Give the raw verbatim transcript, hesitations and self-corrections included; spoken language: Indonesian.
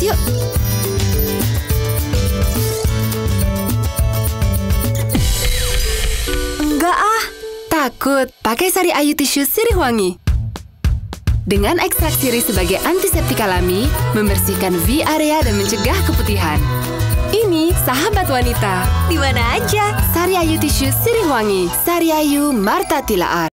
yuk. Enggak ah, takut. Pakai Sari Ayu Tisu Sirih Wangi. Dengan ekstrak sirih sebagai antiseptik alami, membersihkan V area dan mencegah keputihan. Ini sahabat wanita. Di mana aja? Sari Ayu Tisu Sirih Wangi. Sari Ayu Marta Tilaar.